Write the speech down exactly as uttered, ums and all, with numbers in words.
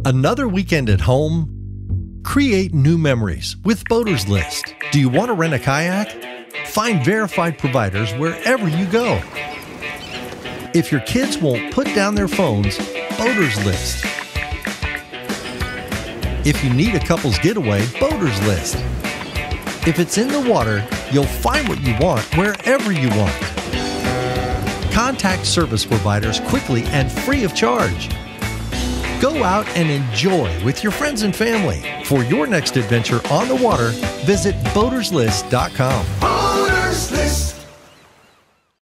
Another weekend at home? Create new memories with Boaters List. Do you want to rent a kayak? Find verified providers wherever you go. If your kids won't put down their phones, Boaters List. If you need a couple's getaway, Boaters List. If it's in the water, you'll find what you want wherever you want. Contact service providers quickly and free of charge. Go out and enjoy with your friends and family. For your next adventure on the water, visit boaters list dot com.